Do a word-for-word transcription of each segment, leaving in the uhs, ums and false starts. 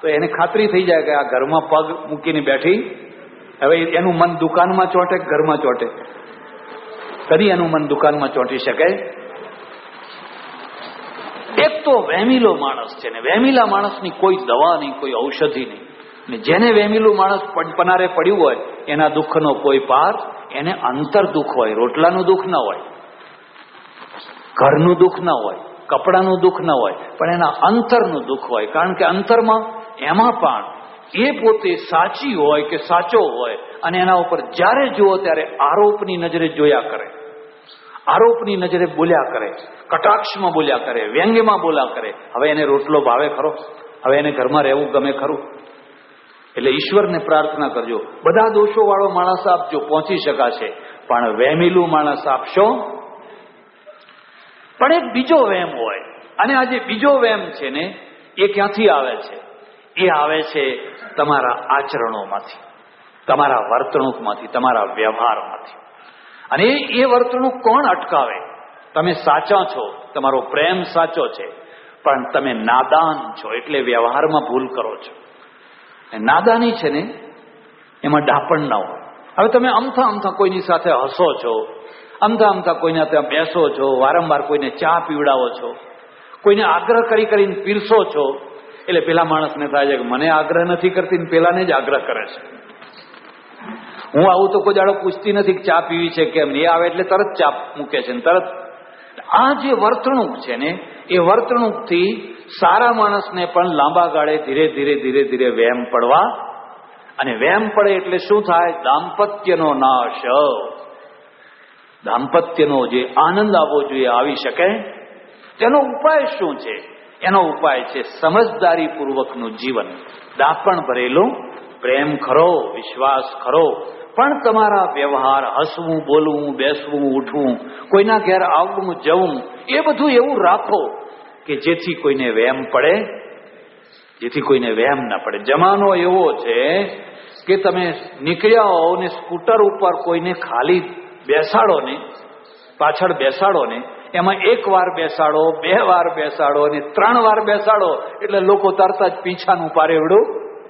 તો એને ખાતરી થઈ જાય કે આ ઘરમાં પગ મૂકીને બેઠી, હવે એનું મન દુકાનમાં ચોંટે કે ઘરમાં ચોંટે? કદી એનું મન દુકાનમાં ચોંટી શકે? એક તો વહેમીલો માણસ છે ને વહેમીલા માણસની કોઈ દવા નહીં, કોઈ ઔષધિ નહીં. ને જેને વહેમીલું માણસ પનારે પડ્યું હોય એના દુઃખનો કોઈ પાર, એને અંતર દુઃખ હોય, રોટલાનું દુઃખ ના હોય, ઘરનું દુઃખ ના હોય, કપડાનું દુઃખ ના હોય, પણ એના અંતરનું દુઃખ હોય. કારણ કે અંતરમાં એમાં પણ એ પોતે સાચી હોય કે સાચો હોય અને એના ઉપર જ્યારે જુઓ ત્યારે આરોપની નજરે જોયા કરે, આરોપની નજરે બોલ્યા કરે, કટાક્ષમાં બોલ્યા કરે, વ્યંગ્યમાં બોલ્યા કરે. હવે એને રોટલો ભાવે ખરો? હવે એને ઘરમાં રહેવું ગમે ખરું? એટલે ઈશ્વરને પ્રાર્થના કરજો, બધા દોષો વાળો માણસ આપજો, પહોંચી શકાશે, પણ વહેમીલું માણસ આપશો. પણ એક બીજો વહેમ હોય, અને આ જે બીજો વહેમ છે ને એ ક્યાંથી આવે છે? એ આવે છે તમારા આચરણોમાંથી, તમારા વર્તણૂકમાંથી, તમારા વ્યવહારમાંથી. અને એ વર્તણૂક કોણ અટકાવે? તમે સાચા છો, તમારો પ્રેમ સાચો છે, પણ તમે નાદાન છો એટલે વ્યવહારમાં ભૂલ કરો છો. નાદાની છે ને એમાં ડાપણ ના હોય. હવે તમે અમથા અમથા કોઈની સાથે હસો છો, અમથા અમથા કોઈના ત્યાં બેસો છો, વારંવાર કોઈને ચા પીવડાવો છો, કોઈને આગ્રહ કરી કરીને પીરસો છો, એટલે પેલા માણસને થાય છે કે મને આગ્રહ નથી કરતી ને પેલાને જ આગ્રહ કરે છે. હું આવું તો કોઈ દાડો પૂછતી નથી કે ચા પીવી છે કેમ. એ આવે એટલે તરત ચા મૂકે છે ને તરત. આ જે વર્તણૂક છે ને એ વર્તણૂકથી સારા માણસને પણ લાંબા ગાળે ધીરે ધીરે ધીરે ધીરે વહેમ પડવા, અને વહેમ પડે એટલે શું થાય? દાંપત્યનો નાશ. દાંપત્યનો જે આનંદ આવવો જોઈએ આવી શકે. તેનો ઉપાય શું છે? એનો ઉપાય છે સમજદારી પૂર્વકનું જીવન, દાપણ ભરેલું, પ્રેમ ખરો, વિશ્વાસ ખરો, પણ તમારા વ્યવહાર, હસવું, બોલવું, બેસવું, ઉઠવું, કોઈના ઘેર આવવું, જવું, એ બધું એવું રાખો કે જેથી કોઈને વહેમ પડે, જેથી કોઈને વહેમ ના પડે. જમાનો એવો છે કે તમે નીકળ્યા હો ને સ્કૂટર ઉપર કોઈને ખાલી બેસાડો ને, પાછળ બેસાડો ને, એમાં એક વાર બેસાડો, બે વાર બેસાડો અને ત્રણ વાર બેસાડો એટલે લોકો તરત જ પીછાનું પારેવડું,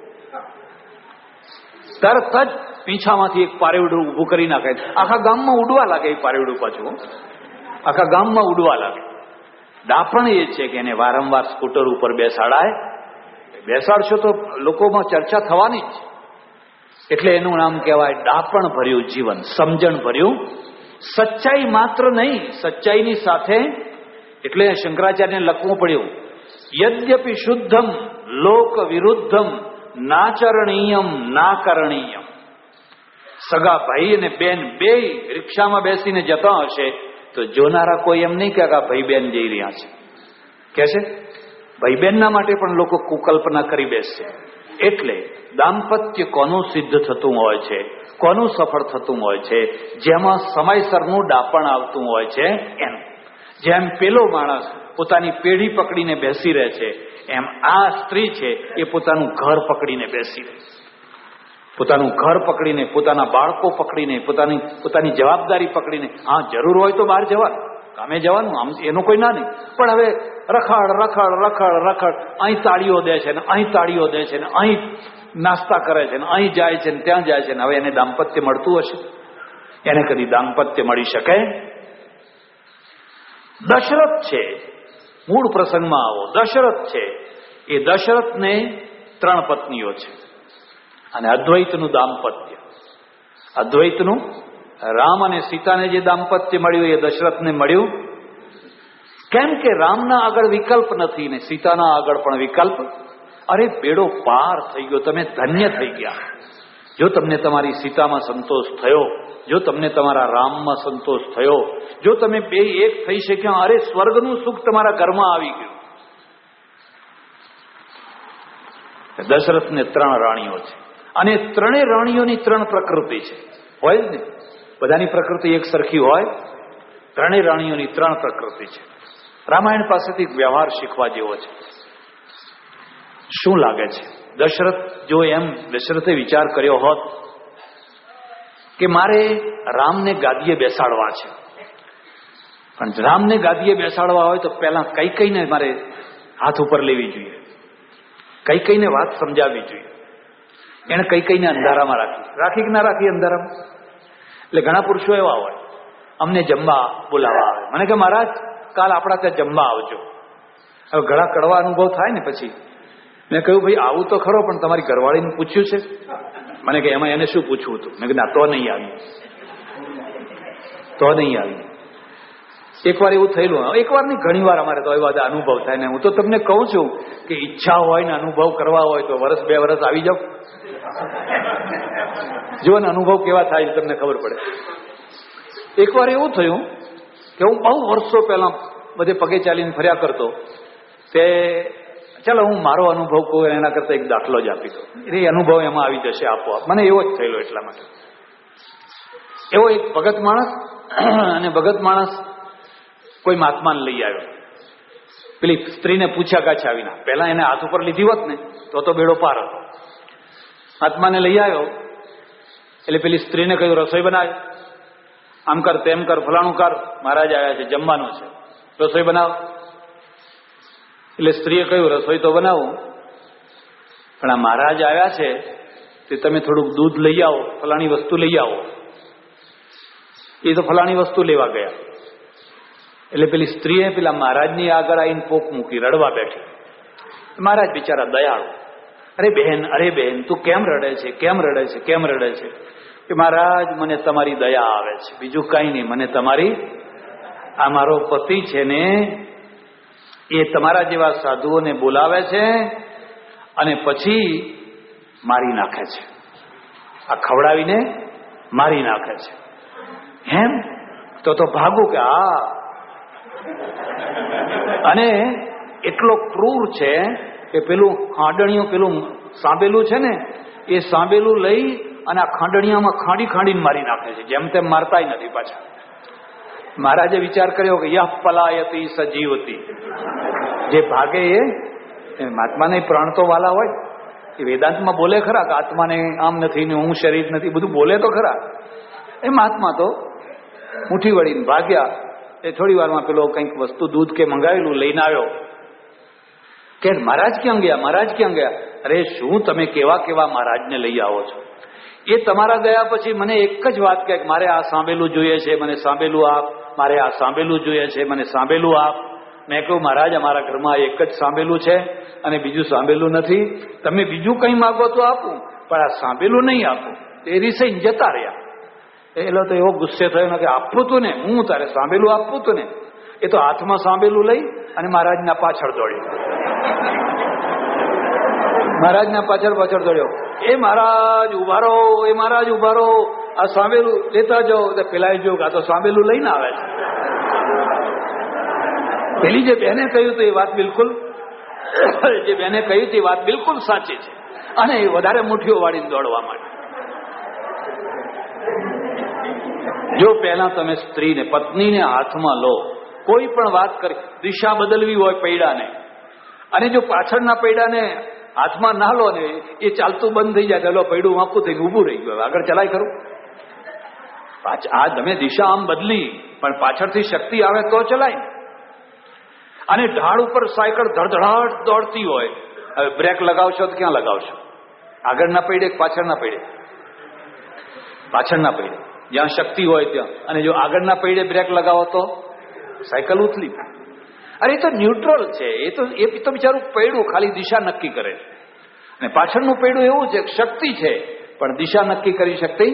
તરત જ પીછામાંથી એક પારેવડું ઊભું કરી નાખે. આખા ગામમાં ઉડવા લાગે એ પારેવડું, પાછું આખા ગામમાં ઉડવા લાગે. દાપણ એ છે કે એને વારંવાર સ્કૂટર ઉપર બેસાડાય. બેસાડશો તો લોકોમાં ચર્ચા થવાની જ. એટલે એનું નામ કહેવાય દાપણ ભર્યું જીવન, સમજણ ભર્યું. સચ્ચાઈ માત્ર નહીં, સચ્ચાઈની સાથે, એટલે શંકરાચાર્યને લખવું પડ્યું, યદ્યપિ શુદ્ધમ લોક વિરુદ્ધમ નાચરણીયમ નાકરણીયમ. સગા ભાઈ અને બેન બે રિક્ષામાં બેસીને જતા હશે તો જોનારા કોઈ એમ નહીં કે ભાઈ બેન જઈ રહ્યા છે, કે છે ભાઈ બહેનના માટે પણ લોકો કુકલ્પના કરી બેસશે. એટલે દાંપત્ય કોનું સિદ્ધ થતું હોય છે, કોનું સફળ થતું હોય છે? જેમાં સમયસરનું ડાપણ આવતું હોય છે. એમ જેમ પેલો માણસ પોતાની પેઢી પકડીને બેસી રહે છે, એમ આ સ્ત્રી છે એ પોતાનું ઘર પકડીને બેસી રહે, પોતાનું ઘર પકડીને, પોતાના બાળકો પકડીને, પોતાની પોતાની જવાબદારી પકડીને. હા, જરૂર હોય તો બહાર જવાનું, કામે જવાનું, આમ એનો કોઈ ના નહીં. પણ હવે રખડ રખડ રખડ રખડ, અહીં તાળીઓ દે છે ને અહીં તાળીઓ દે છે ને અહીં નાસ્તા કરે છે ને અહીં જાય છે ને ત્યાં જાય છે ને. હવે એને દાંપત્ય મળતું હશે? એને કદી દાંપત્ય મળી શકે? દશરથ છે, મૂળ પ્રસંગમાં આવો. દશરથ છે, એ દશરથને ત્રણ પત્નીઓ છે, અને અદ્વૈતનું દાંપત્ય, અદ્વૈતનું રામ અને સીતાને જે દાંપત્ય મળ્યું એ દશરથને મળ્યું. કેમ કે રામના આગળ વિકલ્પ નથી ને સીતાના આગળ પણ વિકલ્પ. અરે બેડો પાર થઈ ગયો, તમે ધન્ય થઈ ગયા. જો તમને તમારી સીતામાં સંતોષ થયો, જો તમને તમારા રામમાં સંતોષ થયો, જો તમે બે એક થઈ શક્યા, અરે સ્વર્ગનું સુખ તમારા ઘરમાં આવી ગયું. દશરથને ત્રણ રાણીઓ છે, અને ત્રણેય રાણીઓની ત્રણ પ્રકૃતિ છે. હોય જ ને, બધાની પ્રકૃતિ એક સરખી હોય? ત્રણેય રાણીઓની ત્રણ પ્રકૃતિ છે. રામાયણ પાસેથી વ્યવહાર શીખવા જેવો છે. શું લાગે છે? દશરથ જો એમ દશરથે વિચાર કર્યો હોત કે મારે રામને ગાદીએ બેસાડવા છે, પણ રામને ગાદીએ બેસાડવા હોય તો પહેલા કઈ કઈને મારે હાથ ઉપર લેવી જોઈએ. કઈ કઈને વાત સમજાવવી જોઈએ. એને કઈ કઈને અંધારામાં રાખી રાખી કે ના રાખી અંધારામાં. એટલે ઘણા પુરુષો એવા હોય, અમને જમવા બોલાવા આવે, મને કે મહારાજ કાલ આપણા ત્યાં જમવા આવજો. હવે ઘણા કડવા અનુભવ થાય ને પછી મેં કહ્યું ભાઈ આવું તો ખરો, પણ તમારી ઘરવાળીને પૂછ્યું છે? મને કે એમાં એને શું પૂછવું હતું? મેં કીધું ના, તો નહીં આવી, તો નહીં આવી. એકવાર એવું થયેલું, એકવાર નહીં ઘણી વાર અમારે તો એવા અનુભવ થાય ને. હું તો તમને કહું છું કે ઈચ્છા હોય ને અનુભવ કરવા હોય તો વર્ષ બે વર્ષ આવી જાવ, જો ને અનુભવ કેવા થાય તમને ખબર પડે. એકવાર એવું થયું કે હું બહુ વર્ષો પહેલા બધે પગે ચાલીને ફર્યા કરતો, તે ચાલો હું મારો અનુભવ કહું એના કરતા એક દાખલો જ આપી દો, એ અનુભવ એમાં આવી જશે આપોઆપ. મને એવો જ થયેલો. એટલા માટે એવો એક ભગત માણસ, અને ભગત માણસ કોઈ મહાત્માને લઈ આવ્યો. પેલી સ્ત્રીને પૂછ્યા કાછા આવીના, પહેલા એને હાથ ઉપર લીધી હોત ને તો તો બેડો પાર હતો. મહાત્માને લઈ આવ્યો એટલે પેલી સ્ત્રીને કહ્યું રસોઈ બનાવે, આમ કર તેમ કર ફલાણું કર, મહારાજ આવ્યા છે, જમવાનું છે, રસોઈ બનાવ. એટલે સ્ત્રીએ કહ્યું રસોઈ તો બનાવું, પણ આ મહારાજ આવ્યા છે તે તમે થોડુંક દૂધ લઈ આવો, ફલાણી વસ્તુ લઈ આવો. એ તો ફલાણી વસ્તુ લેવા ગયા. એટલે પેલી સ્ત્રીએ પેલા મહારાજની આગળ આવીને પોક મૂકી, રડવા બેઠી. મહારાજ બિચારા દયાળુ, અરે બહેન, અરે બહેન તું કેમ રડે છે, કેમ રડે છે, કેમ રડે છે? કે મહારાજ મને તમારી દયા આવે છે, બીજું કઈ નહીં, મને તમારી, આ મારો પતિ છે ને એ તમારા જેવા સાધુઓને બોલાવે છે અને પછી મારી નાખે છે, આ ખવડાવીને મારી નાખે છે. એમ તો તો ભાગું કે હા. અને એટલો ક્રૂર છે કે પેલું ખાંડણીયું, પેલું સાંબેલું છે ને, એ સાંબેલું લઈ અને આ ખાંડણીયામાં ખાંડી ખાંડીને મારી નાખે છે, જેમ તેમ મારતાય નથી પાછા. મહારાજે વિચાર કર્યો કે યહ પલાયતી સજીવતી, જે ભાગે એ મહાત્માને પ્રાણ તો વાલા હોય. એ વેદાંતમાં બોલે ખરા કે આત્માને આમ નથી ને હું શરીર નથી, બધું બોલે તો ખરા. એ મહાત્મા તો મુઠ્ઠી વળીને ભાગ્યા. એ થોડી વારમાં પેલો કંઈક વસ્તુ દૂધ કે મંગાવેલું લઈને આવ્યો. કે મહારાજ ક્યાં ગયા, મહારાજ ક્યાં ગયા? અરે શું તમે કેવા કેવા મહારાજને લઈ આવો છો? એ તમારા ગયા પછી મને એક જ વાત કહે, મારે આ સાંભેલું જોઈએ છે, મને સાંભેલું આપ, મારે આ સાંભેલું જોઈએ છે, મને સાંભેલું આપ. મેં કહ્યું મહારાજ અમારા ઘરમાં એક જ સાંભેલું છે અને બીજું સાંભેલું નથી, તમે બીજું કંઈ માગો તો આપું, પણ આ સાંભેલું નહીં આપું. એ રીસે જતા રહ્યા. એટલે તો એવો ગુસ્સે થયો કે આપવું તું ને, હું તારે સાંભેલું આપવું તું ને. એ તો હાથમાં સાંભેલું લઈ અને મહારાજના પાછળ દોડ્યો, મહારાજના પાછળ પાછળ દોડ્યો. એ મહારાજ ઉભા રહો, એ મહારાજ ઉભા રહો, આ સાંભેલું લેતા જાઓ. પેલા જો આ તો સાંભેલું લઈને આવે છે. પેલી જે બેને કહ્યું તો એ વાત બિલકુલ, જે બેને કહ્યું તે વાત બિલકુલ સાચી છે. અને એ વધારે મુઠ્ઠીઓ વાળીને દોડવા માંડે. જો પહેલા તમે સ્ત્રીને, પત્નીને હાથમાં લો, કોઈ પણ વાત કરી, દિશા બદલવી હોય પૈડાને, અને જો પાછળના પૈડાને હાથમાં ના લો ને, એ ચાલતું બંધ થઈ જાય, ચાલો પૈડું વાંકું થઈને ઊભું રહી ગયું, આગળ ચલાય ખરું. આ તમે દિશા આમ બદલી, પણ પાછળથી શક્તિ આવે તો ચલાય. અને ઢાળ ઉપર સાયકલ ધડધડાટ દોડતી હોય, હવે બ્રેક લગાવશો તો ક્યાં લગાવશો? આગળના પૈડે પાછળના પૈડે? પાછળના પૈડે, જ્યાં શક્તિ હોય ત્યાં. અને જો આગળના પૈડે બ્રેક લગાવો તો સાયકલ ઉથલી. અરે એ તો ન્યુટ્રલ છે, એ તો એ તો બિચારું પૈડું ખાલી દિશા નક્કી કરે છે. અને પાછળનું પૈડું એવું છે, શક્તિ છે પણ દિશા નક્કી કરી શકતી.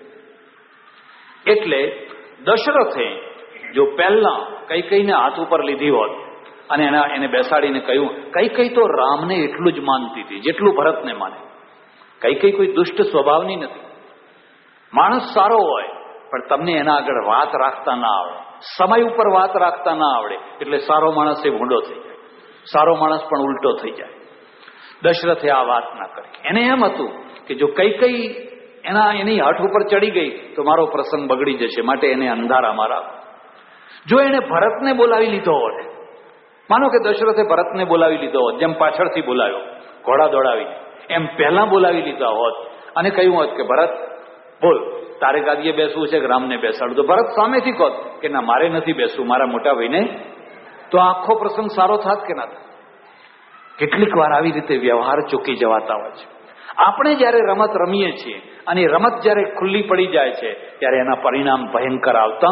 એટલે દશરથે જો પહેલા કઈ કઈને હાથ ઉપર લીધી હોત અને એના એને બેસાડીને કહ્યું, કઈ કઈ તો રામને એટલું જ માનતી હતી જેટલું ભરતને માને. કઈ કઈ કોઈ દુષ્ટ સ્વભાવની નથી. માણસ સારો હોય પણ તમને એના આગળ વાત રાખતા ના આવડે, સમય ઉપર વાત રાખતા ના આવડે, એટલે સારો માણસ એ ભૂંડો થઈ જાય, સારો માણસ પણ ઉલટો થઈ જાય. દશરથે આ વાત ના કરી. એને એમ હતું કે જો કઈ કઈ એના એની હઠ ઉપર ચડી ગઈ તો મારો પ્રસંગ બગડી જશે, માટે એને અંધારામાં રાખ. જો એને ભરતને બોલાવી લીધો હોત, માનો કે દશરથે ભરતને બોલાવી લીધો હોત, જેમ પાછળથી બોલાવ્યો ઘોડા દોડાવીને, એમ પહેલા બોલાવી લીધા હોત અને કહ્યું હોત કે ભરત બોલ, તારે ગાદીએ બેસવું છે કે રામને બેસાડું, તો ભરત સામેથી કહો કે ના મારે નથી બેસવું, મારા મોટા ભાઈને, તો આખો પ્રસંગ સારો થાત કે ના? કેટલીક વાર આવી રીતે વ્યવહાર ચૂકી જવાતા હોય છે. આપણે જ્યારે રમત રમીએ છીએ અને રમત જ્યારે ખુલ્લી પડી જાય છે ત્યારે એના પરિણામ ભયંકર આવતા.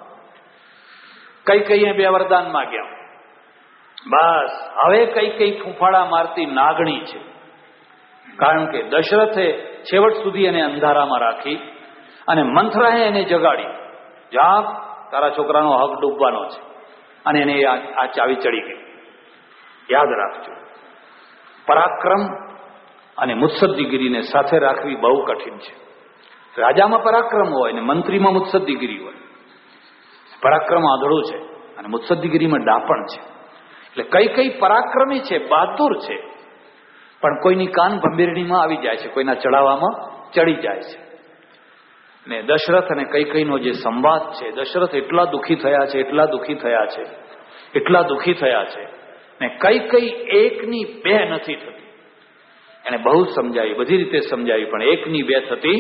કઈ કઈએ બે વરદાન માગ્યા, બસ હવે કઈ કઈ ફૂંફાડા મારતી નાગણી છે. કારણ કે દશરથે છેવટ સુધી એને અંધારામાં રાખી અને મંથરાએ એને જગાડી, જાગ તારા છોકરાનો હક ડૂબવાનો છે, અને એને આ ચાવી ચડી ગઈ. યાદ રાખજો, પરાક્રમ અને મુત્સદ્દીગીરીને સાથે રાખવી બહુ કઠિન છે. રાજામાં પરાક્રમ હોય ને મંત્રીમાં મુત્સદ્દીગીરી હોય. પરાક્રમ આંધળું છે અને મુત્સદ્દીગીરીમાં ડાપણ છે. એટલે કઈ કઈ પરાક્રમી છે, બહાદુર છે, પણ કોઈની કાન ભંભીરણીમાં આવી જાય છે, કોઈના ચડાવવામાં ચડી જાય છે. ને દશરથ અને કઈ કઈનો જે સંવાદ છે, દશરથ એટલા દુઃખી થયા છે, એટલા દુઃખી થયા છે, એટલા દુઃખી થયા છે ને કઈ કઈ એકની બે નથી થતી. એને બહુ સમજાવી, બધી રીતે સમજાવી, પણ એકની બે થતી.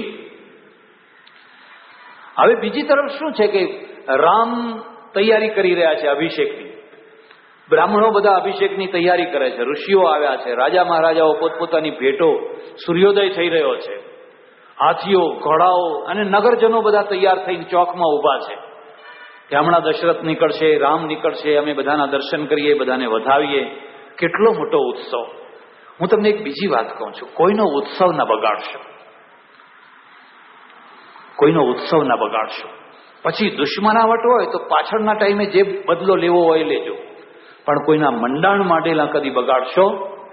હવે બીજી તરફ શું છે કે રામ તૈયારી કરી રહ્યા છે અભિષેકની. બ્રાહ્મણો બધા અભિષેકની તૈયારી કરે છે, ઋષિઓ આવ્યા છે, રાજા મહારાજાઓ પોતપોતાની ભેટો, સૂર્યોદય થઈ રહ્યો છે, હાથીઓ, ઘોડાઓ અને નગરજનો બધા તૈયાર થઈને ચોકમાં ઊભા છે કે હમણાં દશરથ નીકળશે, રામ નીકળશે, અમે બધાના દર્શન કરીએ, બધાને વધાવીએ. કેટલો મોટો ઉત્સવ. હું તમને એક બીજી વાત કહું છું, કોઈનો ઉત્સવ ના બગાડશો, કોઈનો ઉત્સવ ના બગાડશો. પછી દુશ્મનાવટ હોય તો પાછળના ટાઈમે જે બદલો લેવો હોય લેજો, પણ કોઈના મંડાણ માંડેલા કદી બગાડશો.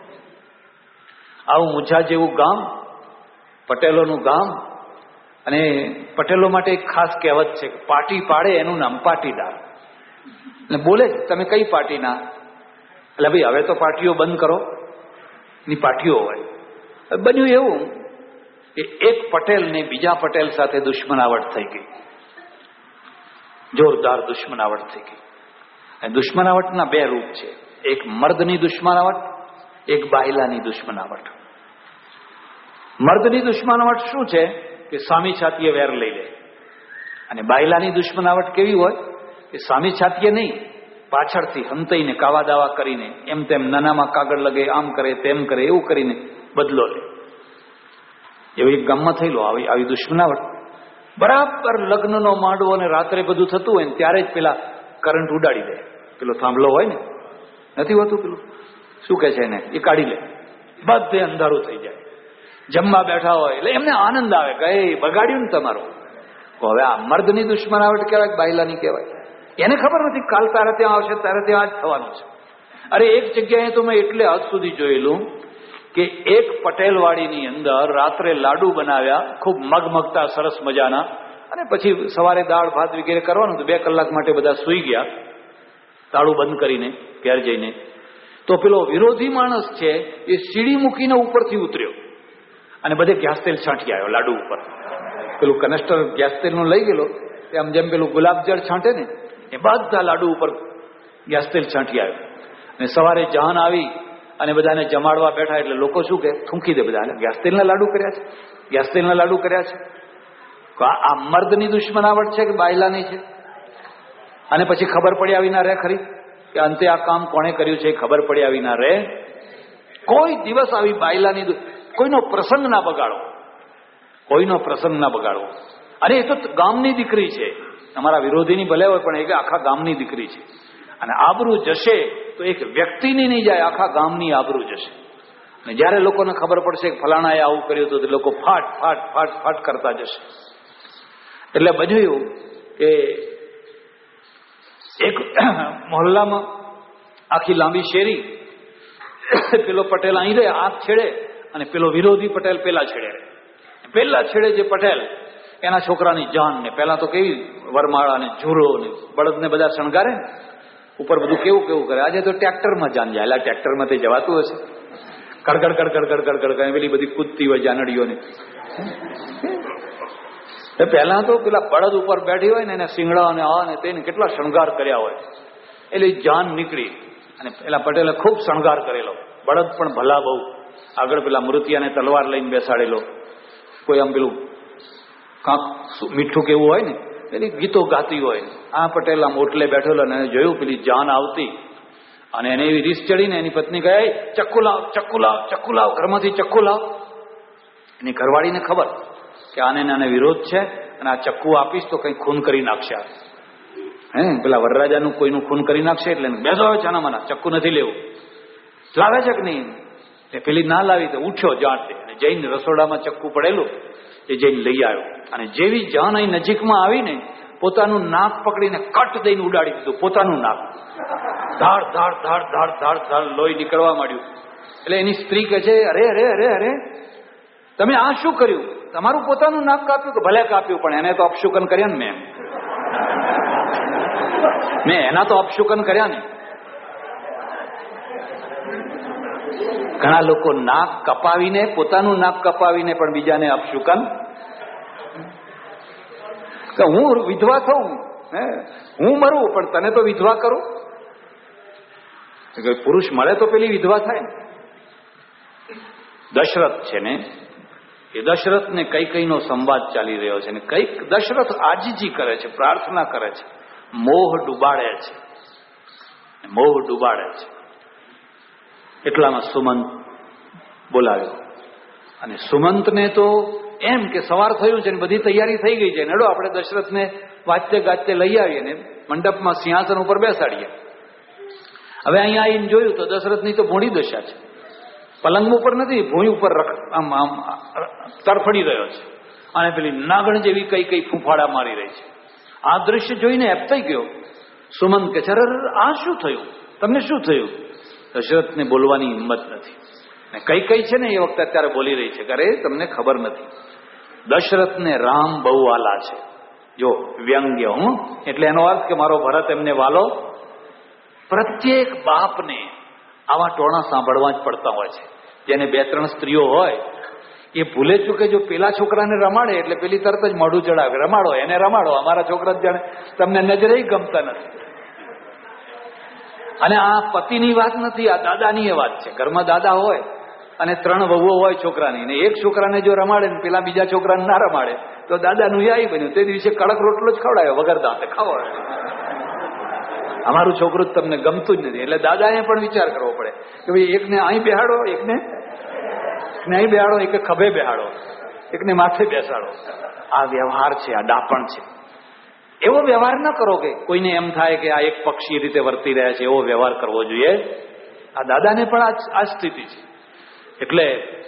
આવું મુંજા જેવું ગામ, પટેલોનું ગામ, અને પટેલો માટે એક ખાસ કહેવત છે, પાટી પાડે એનું નામ પાટીદાર. એટલે બોલે તમે કઈ પાર્ટીના? એટલે ભાઈ હવે તો પાર્ટીઓ બંધ કરો ની પાર્ટીઓ હોય. બન્યું એવું કે એક પટેલને બીજા પટેલ સાથે દુશ્મનાવટ થઈ ગઈ, જોરદાર દુશ્મનાવટ થઈ ગઈ. અને દુશ્મનાવટના બે રૂપ છે, એક મર્દની દુશ્મનાવટ, એક બાયલાની દુશ્મનાવટ. મર્દની દુશ્મનાવટ શું છે કે સામી છાતીએ વેર લઈ લે, અને બાયલાની દુશ્મનાવટ કેવી હોય કે સામી છાતીએ નહીં, પાછળથી હંતાઈને કાવા દાવા કરીને એમ તેમ નાનામાં કાગળ લગે, આમ કરે તેમ કરે, એવું કરીને બદલો લે. એવું એક ગામમાં થયેલો આવી આવી દુશ્મનાવટ. બરાબર લગ્નનો માંડવો અને રાત્રે બધું થતું હોય ને ત્યારે જ પેલા કરંટ ઉડાડી દે. પેલો થાંભલો હોય ને, નથી હોતું પેલું શું કે છે એને, એ કાઢી લે, બધે અંધારું થઈ જાય. જમવા બેઠા હોય એટલે એમને આનંદ આવે કે એ બગાડ્યું ને તમારું. હવે આ મર્દની દુશ્મનાવટ કહેવાય, બાયલાની કહેવાય. એને ખબર નથી કાલ તારે ત્યાં આવશે, તારે ત્યાં જ થવાનું છે. અરે એક જગ્યાએ તો મેં એટલે હદ સુધી જોયેલું કે એક પટેલવાડીની અંદર રાત્રે લાડુ બનાવ્યા, ખૂબ મગમગતા સરસ મજાના, અને પછી સવારે દાળ ભાત વગેરે કરવાનું તો બે કલાક માટે બધા સૂઈ ગયા તાળું બંધ કરીને ઘેર જઈને. તો પેલો વિરોધી માણસ છે એ સીડી મૂકીને ઉપરથી ઉતર્યો અને બધે ગેસ તેલ છાંટી આવ્યો લાડુ ઉપર. પેલું કનેસ્ટર ગેસ તેલનું લઈ ગયેલો, આમ જેમ પેલું ગુલાબજળ છાંટે ને એ બધા લાડુ ઉપર ગેસ તેલ છાંટી આવ્યો. અને સવારે જાન આવી અને બધાને જમાડવા બેઠા એટલે લોકો શું કે થૂંકી દે બધા, ગેસ તેલના લાડુ કર્યા છે, ગેસ તેલના લાડુ કર્યા છે. આ મર્દની દુશ્મનાવટ છે કે બાયલાની છે? અને પછી ખબર પડ્યા વિના રહે ખરી કે અંતે આ કામ કોણે કર્યું છે, ખબર પડ્યા વિના રહે? કોઈ દિવસ આવી બાયલાની, કોઈનો પ્રસંગ ના બગાડો, કોઈનો પ્રસંગ ના બગાડવો. અને એ તો ગામની દીકરી છે, તમારા વિરોધીની ભલે હોય પણ એ આખા ગામની દીકરી છે. અને આબરૂ જશે તો એક વ્યક્તિની નહીં જાય, આખા ગામની આબરૂ જશે. અને જયારે લોકોને ખબર પડશે કે ફલાણાએ આવું કર્યું હતું તો લોકો ફાટ ફાટ ફાટ ફાટ કરતા જશે. એટલે બન્યું કે એક મોહલ્લામાં આખી લાંબી શેરી, પેલો પટેલ અહીં રહે આંખ છેડે અને પેલો વિરોધી પટેલ પેલા છેડે રહે. પેલા છેડે જે પટેલ એના છોકરાની જાન ને પેલા તો કેવી વરમાળા ને ઝૂરો ને બળદ ને બધા શણગારે ને ઉપર બધું કેવું કેવું કરે. આજે તો ટ્રેક્ટરમાં જાન જાય, એટલે ટ્રેક્ટરમાં તે જવાતું હશે, કડકડ કડકડ કડકડ કડકડ પેલી બધી કૂદતી હોય જાનડીઓને. પહેલા તો પેલા બળદ ઉપર બેઠી હોય ને એને શિંગડા અને આ ને તેને કેટલા શણગાર કર્યા હોય. એટલે જાન નીકળી અને પેલા પટેલે ખૂબ શણગાર કરેલો, બળદ પણ ભલા બહુ, આગળ પેલા મૃતિયાને તલવાર લઈને બેસાડેલો, કોઈ આમ પેલું કાંક મીઠું કેવું હોય ને પેલી ગીતો ગાતી હોય. આ પટેલ આમ ઓટલે બેઠેલો ને જોયું પેલી જાન આવતી અને એને એવી રીસ ચડીને એની પત્ની કહે, ચક્કુ લાવ, ચક્કુ લાવ, ચક્કુ લાવ, ઘરમાંથી ચક્કુ લાવ. એની ઘરવાળીને ખબર કે આને આને વિરોધ છે અને આ ચક્કુ આપીશ તો કંઈ ખૂન કરી નાખશે. હે પેલા વરરાજાનું કોઈનું ખૂન કરી નાખશે એટલે બેસો આવે છાના માના, ચક્કુ નથી લેવું. લાવે છે કે નહીં? એ પેલી ના લાવી તો ઉઠ્યો જાણતે અને જઈને રસોડામાં ચક્કુ પડેલું એ જઈને લઈ આવ્યો. અને જેવી જાન અહીં નજીકમાં આવીને પોતાનું નાક પકડીને કટ દઈને ઉડાડી દીધું. પોતાનું નાક ધાડ ધાડ ધાડ ધાડ ધાડ ધાડ લોહી નીકળવા માંડ્યું. એટલે એની સ્ત્રી કહે છે, અરે અરે અરે અરે તમે આ શું કર્યું? તમારું પોતાનું નાક કાપ્યું? કે ભલે કાપ્યું, પણ એને તો અપશુકન કર્યા ને મેં મેં એના તો અપશુકન કર્યા ને. ઘણા લોકો નાક કપાવીને, પોતાનું નાક કપાવીને પણ બીજાને અપશુકન. હું વિધવા થઉં, હે હું મરું પણ તને તો વિધવા કરું. પુરુષ મળે તો પેલી વિધવા થાય ને. દશરથ છે ને, એ દશરથને કઈ કઈનો સંવાદ ચાલી રહ્યો છે ને કઈક દશરથ આજીજી કરે છે, પ્રાર્થના કરે છે, મોહ ડુબાડે છે, મોહ ડુબાડે છે. એટલામાં સુમંત બોલાવ્યો અને સુમંતને તો એમ કે સવાર થયું છે ને બધી તૈયારી થઈ ગઈ છે, નડો આપણે દશરથને વાજતે ગાજતે લઈ આવીએ ને મંડપમાં સિંહાસન ઉપર બેસાડીએ. હવે અહીંયા આવીને જોયું તો દશરથની તો ભૂંડી દશા છે, પલંગ ઉપર નથી, ભૂંય ઉપર આમ આમ તરફડી રહ્યો છે અને પેલી નાગણ જેવી કઈ કઈ ફૂંફાડા મારી રહી છે. આ દ્રશ્ય જોઈને એપતાઈ ગયો. સુમંત કે છે, આ શું થયું? તમને શું થયું? દશરથને બોલવાની હિંમત નથી ને કઈ કઈ છે ને એ વખતે અત્યારે બોલી રહી છે કે અરે તમને ખબર નથી, દશરથને રામ બહુ વાલા છે. જો વ્યંગ્ય, હું એટલે એનો અર્થ કે મારો ભરત એમને વાલો. પ્રત્યેક બાપને આવા ટોણા સાંભળવા જ પડતા હોય છે. જેને બે ત્રણ સ્ત્રીઓ હોય એ ભૂલે ચૂકે જો પેલા છોકરાને રમાડે એટલે પેલી તરત જ મોઢું ચડાવે, રમાડો એને, રમાડો, અમારા છોકરા જાણે તમને નજરે ગમતા નથી. અને આ પતિની વાત નથી, આ દાદાની એ વાત છે. ઘરમાં દાદા હોય અને ત્રણ વહુઓ હોય છોકરાની, ને એક છોકરાને જો રમાડે ને પેલા બીજા છોકરાને ના રમાડે તો દાદાનું યાય બન્યું. તે દિવસે કડક રોટલો જ ખવડાયો વગર દાંતે, ખાવો અમારું છોકરું જ તમને ગમતું જ નથી. એટલે દાદાએ પણ વિચાર કરવો પડે કે ભાઈ એકને અહીં બેહાડો, એકને અહીં બેહાડો, એક ખભે બેહાડો, એકને માથે બેસાડો. આ વ્યવહાર છે, આ ડાપણ છે. એવો વ્યવહાર ન કરો કે કોઈને એમ થાય કે આ એક પક્ષી રીતે વર્તી રહ્યા છે. એવો વ્યવહાર કરવો જોઈએ. આ દાદાને પણ આ સ્થિતિ છે. એટલે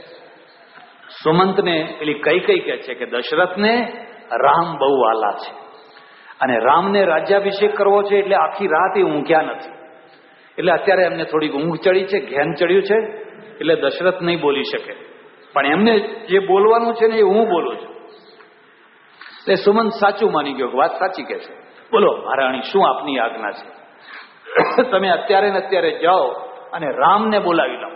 સુમંતને પેલી કઈ કઈ કહે છે કે દશરથને રામ બહુ વાલા છે અને રામને રાજ્યાભિષેક કરવો છે એટલે આખી રાત એ ઊંઘ્યા નથી. એટલે અત્યારે એમને થોડીક ઊંઘ ચડી છે, ઘેન ચડ્યું છે, એટલે દશરથ નહીં બોલી શકે. પણ એમને જે બોલવાનું છે ને એ હું બોલું છું. એટલે સુમંત સાચું માની ગયો, વાત સાચી કે છે. બોલો મહારાણી, શું આપની આજ્ઞા છે? તમે અત્યારે ને અત્યારે જાઓ અને રામને બોલાવી લો,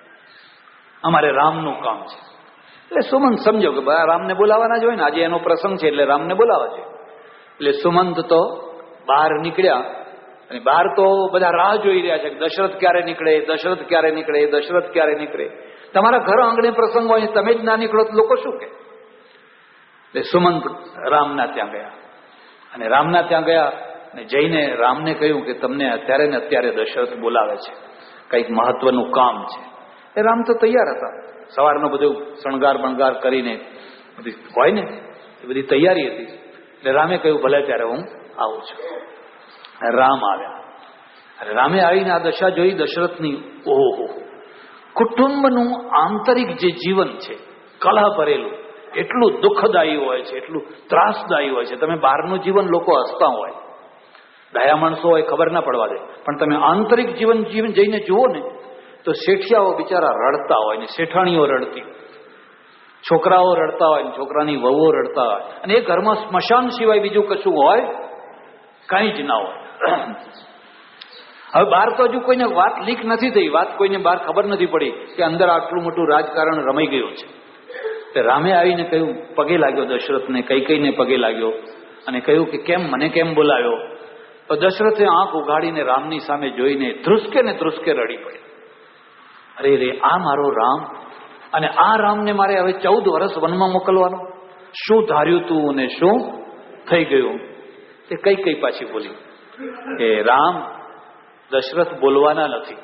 અમારે રામનું કામ છે. એટલે સુમંત સમજો કે રામને બોલાવાના જ હોય ને, આજે એનો પ્રસંગ છે એટલે રામને બોલાવા છે. એટલે સુમંત તો બહાર નીકળ્યા અને બહાર તો બધા રાહ જોઈ રહ્યા છે કે દશરથ ક્યારે નીકળે, દશરથ ક્યારે નીકળે, દશરથ ક્યારે નીકળે. તમારા ઘર આંગણે પ્રસંગ હોય તમે જ ના નીકળો તો લોકો શું કે? એટલે સુમંત રામના ત્યાં ગયા અને રામના ત્યાં ગયા અને જઈને રામને કહ્યું કે તમને અત્યારે ને અત્યારે દશરથ બોલાવે છે, કંઈક મહત્વનું કામ છે. એ રામ તો તૈયાર હતા, સવારનો બધું શણગાર બણગાર કરીને બધી હોય ને એ બધી તૈયારી હતી. એટલે રામે કહ્યું ભલે ત્યારે હું આવું છું. રામ આવ્યા અને રામે આવીને આ દશા જોઈ દશરથની. ઓહો, કુટુંબનું આંતરિક જે જીવન છે કલહ ભરેલું, એટલું દુઃખદાયી હોય છે, એટલું ત્રાસદાયી હોય છે. તમે બહારનું જીવન લોકો હસતા હોય, દયા માણસો હોય, ખબર ના પડવા દે, પણ તમે આંતરિક જીવન જીવન જઈને જુઓ ને તો શેઠિયાઓ બિચારા રડતા હોય ને શેઠાણીઓ રડતી, છોકરાઓ રડતા હોય ને છોકરાની વહુઓ રડતા હોય. અને એ ઘરમાં સ્મશાન સિવાય બીજું કશું હોય કઈ જ ના હોય. હવે બહાર તો હજુ કોઈને વાત લીક નથી થઈ, વાત કોઈને બહાર ખબર નથી પડી કે અંદર આટલું મોટું રાજકારણ રમાઈ ગયું છે. તે રામે આવીને કહ્યું, પગે લાગ્યો દશરથને, કઈ કઈને પગે લાગ્યો અને કહ્યું કે કેમ મને કેમ બોલાવ્યો? તો દશરથે આંખ ઉઘાડીને રામની સામે જોઈને ધ્રુસકે ને ધ્રુસકે રડી પડી. અરે રે, આ મારો રામ, અને આ રામને મારે હવે ચૌદ વર્ષ વનમાં મોકલવાનો? શું ધાર્યું તું અને શું થઈ ગયું? તે કઈ કઈ પાછી બોલી કે રામ, દશરથ બોલવાના નથી,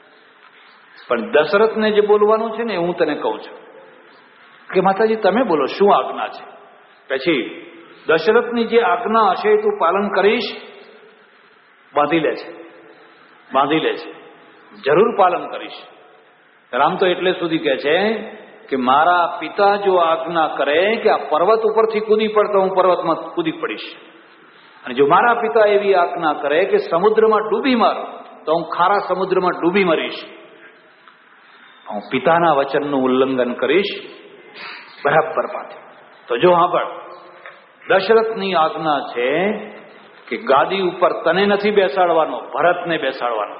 પણ દશરથને જે બોલવાનું છે ને હું તને કહું છું કે માતાજી તમે બોલો, શું આજ્ઞા છે? પછી દશરથની જે આજ્ઞા હશે તું પાલન કરીશ. બાંધી લે છે, બાંધી લે છે, જરૂર પાલન કરીશ. રામ તો એટલે સુધી કહે છે કે મારા પિતા જો આજ્ઞા કરે કે આ પર્વત ઉપરથી કૂદી પડતો હું પર્વતમાં કૂદી પડીશ, અને જો મારા પિતા એવી આજ્ઞા કરે કે સમુદ્રમાં ડૂબી માર તો હું ખારા સમુદ્રમાં ડૂબી મરીશ. હું પિતાના વચનનું ઉલ્લંઘન કરીશ બરાબર પાછું. તો જો હા, પણ દશરથની આજ્ઞા છે કે ગાદી ઉપર તને નથી બેસાડવાનો, ભરતને બેસાડવાનો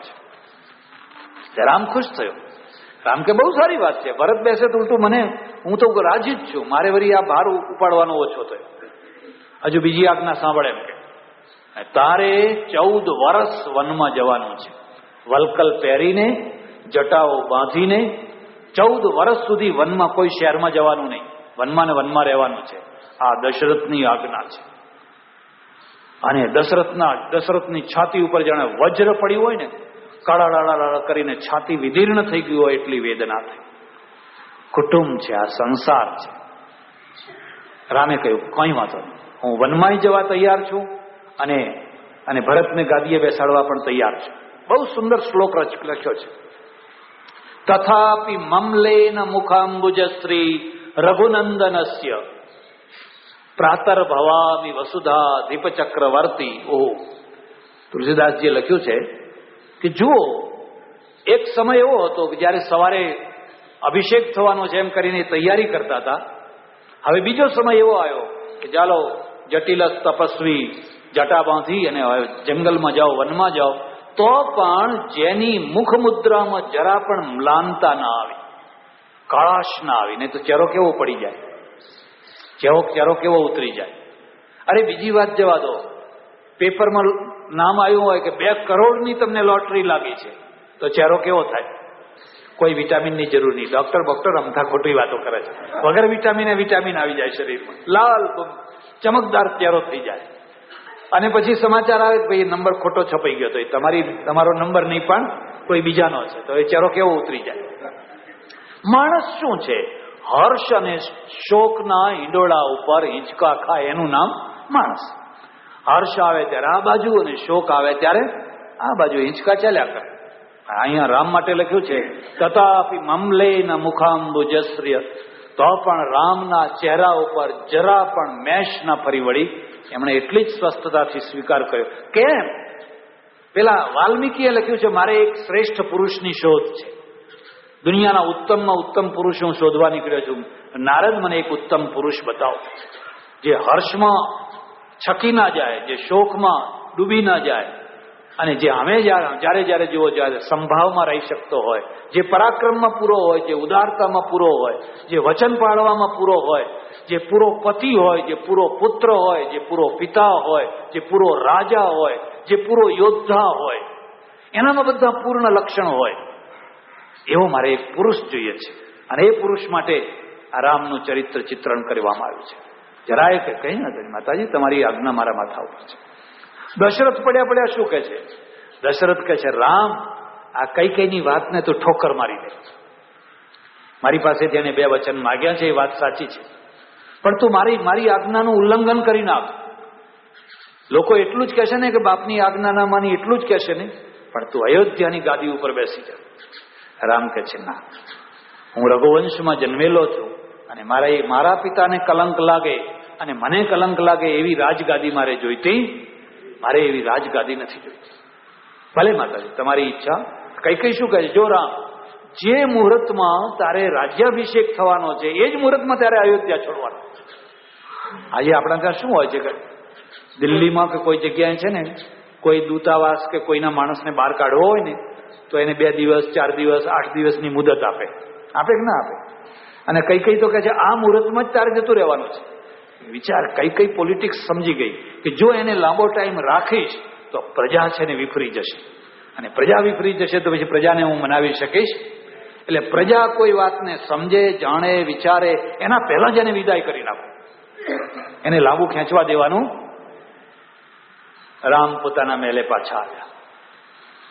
છે. રામ ખુશ થયો. રામ કે બહુ સારી વાત છે, ભરત બેસે તો ઉલટું મને, હું તો રાજી જ છું, મારે વળી આ ભાર ઉપાડવાનો ઓછો થયો. હજુ બીજી આજ્ઞા સાંભળે એમ કે તારે ચૌદ વર્ષ વનમાં જવાનું છે, વલકલ પહેરીને જટાઓ બાંધીને ચૌદ વર્ષ સુધી વનમાં, કોઈ શહેરમાં જવાનું નહીં, વનમાં ને વનમાં રહેવાનું છે. આ દશરથની આજ્ઞા છે. અને દશરથના દશરથની છાતી ઉપર જાણે વજ્ર પડ્યું હોય ને, કડાડાડા કરીને છાતી વિદીર્ણ થઈ ગયું હોય એટલી વેદના થઈ. કુટુંબ છે, આ સંસાર છે. રામે કહ્યું કઈ વાંધો નહીં, હું વનમાં જવા તૈયાર છું અને અને ભરતને ગાદીએ બેસાડવા પણ તૈયાર છું. બહુ સુંદર શ્લોક લખ્યો છે. તથાપિ મમલેન મુખાંબુજ શ્રી રઘુનંદનસ્ય પ્રાતર ભવામી વસુધા દીપ ચક્રવર્તી. ઓહો, તુલસીદાસજીએ લખ્યું છે કે જુઓ, એક સમય એવો હતો કે જયારે સવારે અભિષેક થવાનો છે એમ કરીને તૈયારી કરતા હતા. હવે બીજો સમય એવો આવ્યો કે ચાલો જટિલ તપસ્વી જટા બાંધી અને જંગલમાં જાઓ, વનમાં જાઓ, તો પણ જેની મુખ મુદ્રામાં જરા પણ મ્લાનતા ના આવી, કળાશ ના આવી, નહીં તો ચહેરો કેવો પડી જાય, ચહેરો ચહેરો કેવો ઉતરી જાય. અરે બીજી વાત જવા દો, પેપરમાં નામ આવ્યું હોય કે બે કરોડની તમને લોટરી લાગી છે તો ચહેરો કેવો થાય? કોઈ વિટામિનની જરૂર નહીં. ડોક્ટર બોક્ટર અમથા ખોટી વાતો કરે છે. વગર વિટામિને વિટામિન આવી જાય શરીરમાં, લાલ ચમકદાર ચહેરો થઈ જાય. અને પછી સમાચાર આવે કે ભાઈ નંબર ખોટો છપાઈ ગયો, તો એ તમારી તમારો નંબર નહીં પણ કોઈ બીજાનો છે, તો એ ચહેરો કેવો ઉતરી જાય. માણસ શું છે? હર્ષ અને શોકના ઈંડોળા ઉપર હિંચકા ખાય એનું નામ માણસ. હર્ષ આવે ત્યારે આ બાજુ અને શોક આવે ત્યારે આ બાજુ હિંચકા ચાલ્યા કરે. અહીંયા રામ માટે લખ્યું છે તથાપિ મમલે ન મુખાંબુજશ્રિય, તો પણ રામના ચહેરા ઉપર જરા પણ મેશ ના ફરી વળી. એમણે એટલી જ સ્વસ્થતાથી સ્વીકાર કર્યો. કેમ? પેલા વાલ્મીકીએ લખ્યું છે મારે એક શ્રેષ્ઠ પુરુષની શોધ છે, દુનિયાના ઉત્તમમાં ઉત્તમ પુરુષ હું શોધવા નીકળ્યો છું. નારદ મને એક ઉત્તમ પુરુષ બતાવો, જે હર્ષમાં છકી ના જાય, જે શોકમાં ડૂબી ના જાય, અને જે અમે જ્યારે જ્યારે જેવો જ્યારે સંભાવમાં રહી શકતો હોય, જે પરાક્રમમાં પૂરો હોય, જે ઉદારતામાં પૂરો હોય, જે વચન પાળવામાં પૂરો હોય, જે પૂરો પતિ હોય, જે પૂરો પુત્ર હોય, જે પૂરો પિતા હોય, જે પૂરો રાજા હોય, જે પૂરો યોદ્ધા હોય, એનામાં બધા પૂર્ણ લક્ષણ હોય, એવો મારે એક પુરુષ જોઈએ છે. અને એ પુરુષ માટે આ રામનું ચરિત્ર ચિત્રણ કરવામાં આવ્યું છે. જરાય કે કઈ નથી, માતાજી તમારી આજ્ઞા મારા માથા ઉપર છે. દશરથ પડ્યા પડ્યા શું કહે છે? દશરથ કહે છે રામ, આ કઈ કઈની વાતને તું ઠોકર મારી દે. મારી પાસે તેને બે વચન માગ્યા છે, એ વાત સાચી છે, પણ તું મારી મારી આજ્ઞાનું ઉલ્લંઘન કરી નાખ. લોકો એટલું જ કહેશે ને કે બાપની આજ્ઞા ના માની, એટલું જ કહેશે ને, પણ તું અયોધ્યાની ગાદી ઉપર બેસી જા. રામ કહે છે ના, હું રઘુવંશમાં જન્મેલો છું અને મારા મારા પિતાને કલંક લાગે અને મને કલંક લાગે એવી રાજગાદી મારે જોઈતી, મારે એવી રાજગાદી નથી જોઈતી. ભલે માતાજી તમારી ઈચ્છા. કઈ કઈ શું કહે છે? જો રામ, જે મુહૂર્તમાં તારે રાજ્યાભિષેક થવાનો છે એ જ મુહૂર્તમાં તારે અયોધ્યા છોડવાનો. આજે આપણા ત્યાં શું હોય છે કે દિલ્હીમાં કે કોઈ જગ્યાએ છે ને, કોઈ દૂતાવાસ કે કોઈના માણસને બહાર કાઢવો હોય ને તો એને બે દિવસ ચાર દિવસ આઠ દિવસની મુદત આપે. આપે કે ના આપે? અને કઈ કઈ તો કહે છે આ મુહૂર્તમાં જ તારે જતું રહેવાનું છે. વિચાર, કઈ કઈ પોલિટિક્સ સમજી ગઈ કે જો એને લાંબો ટાઈમ રાખીશ તો પ્રજા છે ને વિફરી જશે, અને પ્રજા વિફરી જશે તો પછી પ્રજાને હું મનાવી શકીશ. એટલે પ્રજા કોઈ વાતને સમજે, જાણે, વિચારે એના પહેલા જ એને વિદાય કરી નાખો, એને લાંબુ ખેંચવા દેવાનું. રામ પોતાના મહેલે પાછા આવ્યા.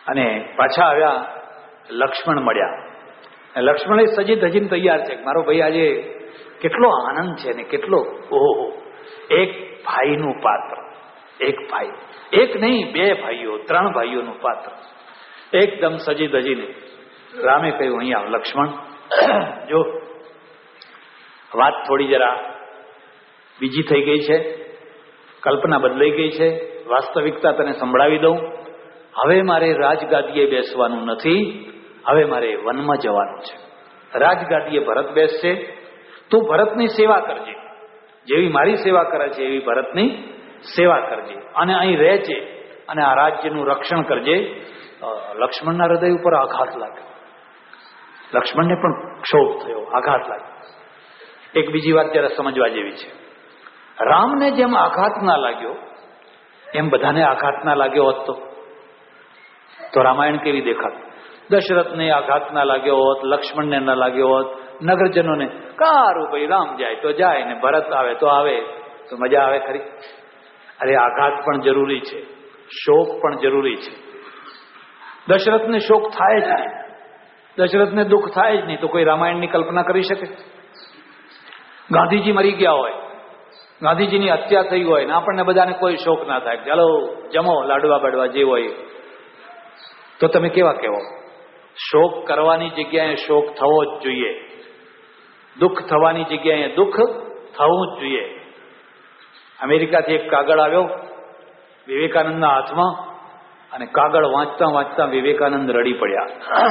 અને પાછા આવ્યા. લક્ષ્મણ મળ્યા. લક્ષ્મણ સજી ધજીને તૈયાર છે. મારો ભાઈ આજે કેટલો આનંદ છે ને કેટલો ઓહો, એક ભાઈનું પાત્ર, એક ભાઈ, એક નહીં બે ભાઈઓ, ત્રણ ભાઈઓનું પાત્ર, એકદમ સજી ધજીને. રામે કહ્યું અહીંયા લક્ષ્મણ જો વાત થોડી જરા બીજી થઈ ગઈ છે, કલ્પના બદલાઈ ગઈ છે, વાસ્તવિકતા તને સંભળાવી દઉં. હવે મારે રાજગાદીએ બેસવાનું નથી, હવે મારે વનમાં જવાનું છે. રાજગાદીએ ભરત બેસશે, તું ભરતની સેવા કરજે, જેવી મારી સેવા કરે છે એવી ભરતની સેવા કરજે, અને અહીં રહેજે અને આ રાજ્યનું રક્ષણ કરજે. લક્ષ્મણના હૃદય ઉપર આઘાત લાગ્યો. લક્ષ્મણને પણ ક્ષોભ થયો, આઘાત લાગ્યો. એક બીજી વાત જરા સમજવા જેવી છે. રામને જેમ આઘાત ના લાગ્યો એમ બધાને આઘાત ના લાગ્યો હોત તો તો રામાયણ કેવી દેખાત? દશરથને આઘાત ના લાગ્યો હોત, લક્ષ્મણને ના લાગ્યો હોત, નગરજનોને કારું ભાઈ રામ જાય તો જાય ને ભરત આવે તો આવે તો મજા આવે ખરી? અરે આઘાત પણ જરૂરી છે, શોક પણ જરૂરી છે. દશરથને શોક થાય જ નહીં, દશરથને દુઃખ થાય જ નહીં તો કોઈ રામાયણની કલ્પના કરી શકે? ગાંધીજી મરી ગયા હોય, ગાંધીજીની હત્યા થઈ હોય ને આપણને બધાને કોઈ શોક ના થાય, ચાલો જમો લાડવા બાડવા જે હોય, તો તમે કેવા કહેવો? શોક કરવાની જગ્યાએ શોક થવો જ જોઈએ, દુઃખ થવાની જગ્યાએ દુઃખ થવું જ જોઈએ. અમેરિકાથી એક કાગળ આવ્યો વિવેકાનંદના હાથમાં, અને કાગળ વાંચતા વાંચતા વિવેકાનંદ રડી પડ્યા.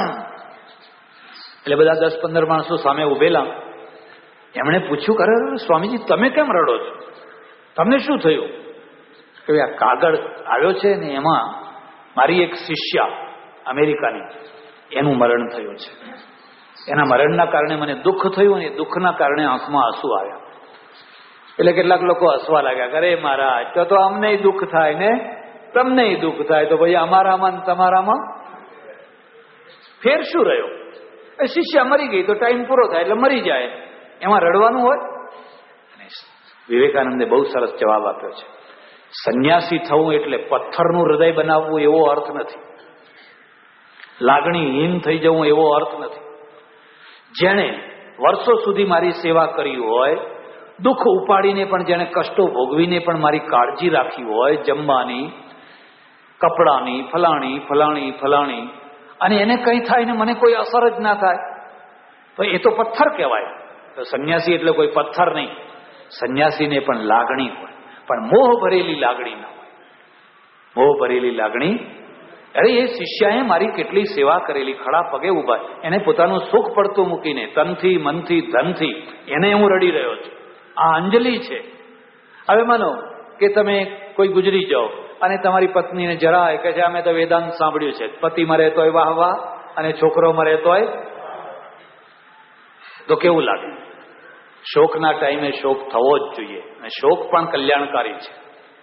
એટલે બધા દસ પંદર માણસો સામે ઉભેલા. એમણે પૂછ્યું, અરે સ્વામીજી તમે કેમ રડો છો, તમને શું થયું? કે આ કાગળ આવ્યો છે ને એમાં મારી એક શિષ્યા અમેરિકાની, એનું મરણ થયું છે, એના મરણના કારણે મને દુઃખ થયું અને દુઃખના કારણે આંખમાં આંસુ આવ્યા. એટલે કેટલાક લોકો હસવા લાગ્યા, અરે મહારાજ તો તો અમને દુઃખ થાય ને તમને દુઃખ થાય, તો ભાઈ અમારામાં તમારામાં ફેર શું રહ્યો? એ શિષ્યા મરી ગઈ તો ટાઈમ પૂરો થાય એટલે મરી જાય, એમાં રડવાનું હોય? વિવેકાનંદે બહુ સરસ જવાબ આપ્યો છે. સંન્યાસી થવું એટલે પથ્થરનું હૃદય બનાવવું એવો અર્થ નથી, લાગણીહીન થઈ જવું એવો અર્થ નથી. જેણે વર્ષો સુધી મારી સેવા કરી હોય, દુઃખ ઉપાડીને પણ જેણે કષ્ટો ભોગવીને પણ મારી કાળજી રાખી હોય, જમવાની, કપડાની, ફલાણી ફલાણી ફલાણી, અને એને કંઈ થાય ને મને કોઈ અસર જ ના થાય, તો એ તો પથ્થર કહેવાય. તો સંન્યાસી એટલે કોઈ પથ્થર નહીં. સંન્યાસીને પણ લાગણી હોય, પણ મોહ ભરેલી લાગણી ના હોય. મોહ ભરેલી લાગણી, અરે એ શિષ્યાએ મારી કેટલી સેવા કરેલી, ખડા પગે ઉભા, એને પોતાનું સુખ પડતું મૂકીને તનથી મનથી ધનથી એને હું રડી રહ્યો છું. આ અંજલિ છે. હવે માનો કે તમે કોઈ ગુજરી જાઓ અને તમારી પત્નીને જરા કે છે અમે તો વેદાંત સાંભળ્યું છે, પતિ મરે તોય વાહ વાહ અને છોકરો મરે તોય, તો કેવું લાગે? શોકના ટાઈમે શોક થવો જ જોઈએ, અને શોક પણ કલ્યાણકારી છે,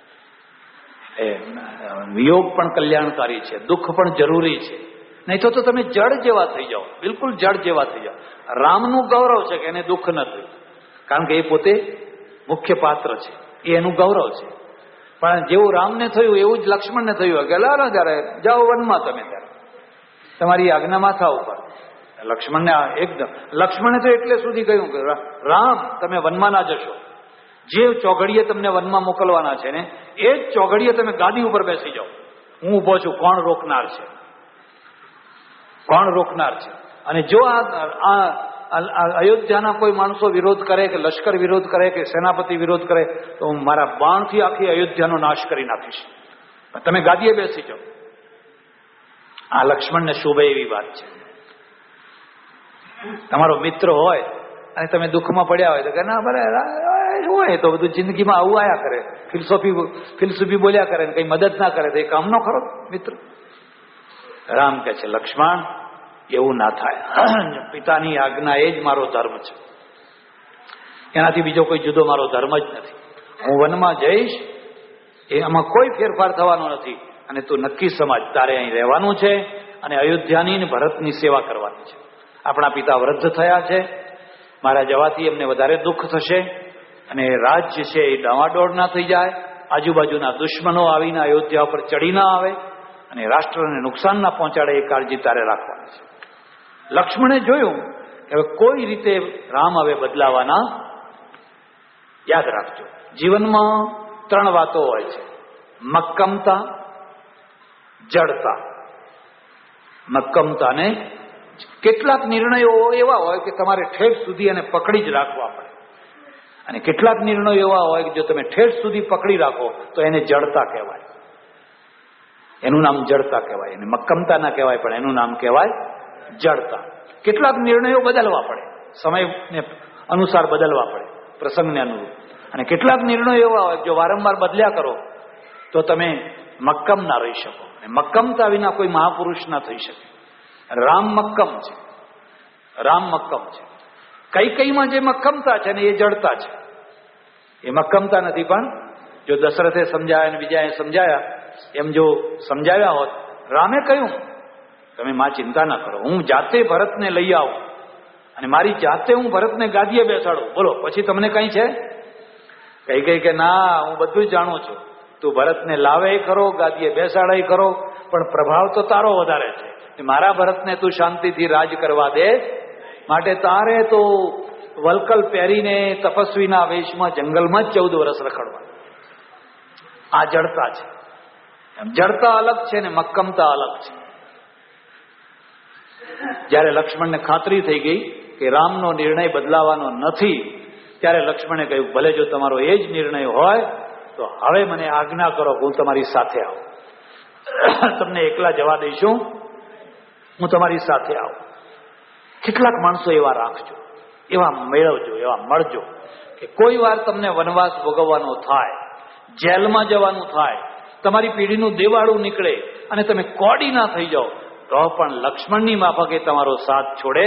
વિયોગ પણ કલ્યાણકારી છે, દુઃખ પણ જરૂરી છે. નહીં તો તો તમે જડ જેવા થઈ જાઓ, બિલકુલ જડ જેવા થઈ જાઓ. રામનું ગૌરવ છે કે એને દુઃખ ન થયું, કારણ કે એ પોતે મુખ્ય પાત્ર છે, એ એનું ગૌરવ છે. પણ જેવું રામને થયું એવું જ લક્ષ્મણને થયું કે લાલો જયારે જાઓ વનમાં, તમે ત્યારે તમારી આજ્ઞા માથા ઉપર. લક્ષ્મણને એકદમ લક્ષ્મણે તો એટલે સુધી કહ્યું કે રામ તમે વનમાં ના જશો, જે ચોઘડીએ તમને વનમાં મોકલવાના છે ને એ જ ચોઘડીએ તમે ગાદી ઉપર બેસી જાઓ, હું ઉભો છું, કોણ રોકનાર છે? કોણ રોકનાર છે? અને જો આ અયોધ્યાના કોઈ માણસો વિરોધ કરે કે લશ્કર વિરોધ કરે કે સેનાપતિ વિરોધ કરે તો હું મારા બાણથી આખી અયોધ્યાનો નાશ કરી નાખીશ, તમે ગાદીએ બેસી જાઓ. આ લક્ષ્મણને શોભે એવી વાત છે. તમારો મિત્ર હોય અને તમે દુઃખમાં પડ્યા હોય તો કે ના ભલે હોય તો બધું જિંદગીમાં આવું આયા કરે, ફિલસોફી ફિલસૂફી બોલ્યા કરે ને કઈ મદદ ના કરે તો એ કામનો ખરો મિત્ર? રામ કહે છે લક્ષ્મણ એવું ના થાય, પિતાની આજ્ઞા એ જ મારો ધર્મ છે, એનાથી બીજો કોઈ જુદો મારો ધર્મ જ નથી. હું વનમાં જઈશ એમાં કોઈ ફેરફાર થવાનો નથી, અને તું નક્કી સમજ તારે અહીં રહેવાનું છે અને અયોધ્યાની ને ભરતની સેવા કરવાની છે. આપણા પિતા વૃદ્ધ થયા છે, મારા જવાથી એમને વધારે દુઃખ થશે અને રાજ્ય છે એ ડાવાડોળ ના થઈ જાય, આજુબાજુના દુશ્મનો આવીને અયોધ્યા ઉપર ચડી ના આવે, અને રાષ્ટ્રને નુકસાન ના પહોંચાડે એ કાળજી તારે રાખવાની છે. લક્ષ્મણે જોયું કે હવે કોઈ રીતે રામ હવે બદલાવાના. યાદ રાખજો, જીવનમાં ત્રણ વાતો હોય છે: મક્કમતા, જડતા. મક્કમતા ને કેટલાક નિર્ણયો એવા હોય કે તમારે ઠેઠ સુધી એને પકડી જ રાખવા પડે, અને કેટલાક નિર્ણયો એવા હોય કે જો તમે ઠેઠ સુધી પકડી રાખો તો એને જડતા કહેવાય. એનું નામ જડતા કહેવાય. એને મક્કમતા ના કહેવાય, પણ એનું નામ કહેવાય જડતા. કેટલાક નિર્ણયો બદલવા પડે, સમયને અનુસાર બદલવા પડે, પ્રસંગને અનુરૂપ. અને કેટલાક નિર્ણયો એવા હોય જો વારંવાર બદલ્યા કરો તો તમે મક્કમ ના રહી શકો. અને મક્કમતા વિના કોઈ મહાપુરુષ ના થઈ શકે. રામ મક્કમ છે, રામ મક્કમ છે. કઈ કઈમાં જે મક્કમતા છે ને એ જડતા છે. એ મક્કમતા નથી, પણ જો દશરથે સમજાયા અને બીજાએ સમજાયા એમ જો સમજાવ્યા હોત, રામે કહ્યું તમે માં ચિંતા ના કરો, હું જાતે ભરતને લઈ આવું અને મારી જાતે હું ભરતને ગાદીએ બેસાડું. બોલો, પછી તમને કઈ છે? કઈ કઈ કે ના, હું બધું જ જાણું છું, તું ભરતને લાવે ખરો, ગાદીએ બેસાડાય ખરો, પણ પ્રભાવ તો તારો વધારે છે. મારા ભરતને તું શાંતિથી રાજ કરવા દે, માટે તારે તો વલકલ પહેરીને તપસ્વીના વેશમાં જંગલમાં જ ચૌદ વર્ષ રખડવા. આ જડતા છે. જડતા અલગ છે ને મક્કમતા અલગ છે. જ્યારે લક્ષ્મણને ખાતરી થઈ ગઈ કે રામનો નિર્ણય બદલાવાનો નથી, ત્યારે લક્ષ્મણે કહ્યું ભલે જો તમારો એ જ નિર્ણય હોય તો હવે મને આજ્ઞા કરો, હું તમારી સાથે આવું. તમને એકલા જવા દઈશું, હું તમારી સાથે આવું. કેટલાક માણસો એવા રાખજો, એવા મેળવજો, એવા મળજો કે કોઈ વાર તમને વનવાસ ભોગવવાનો થાય, જેલમાં જવાનું થાય, તમારી પેઢીનું દેવાળું નીકળે અને તમે કોડી ના થઈ જાઓ, તો પણ લક્ષ્મણની માફકે તમારો સાથ છોડે.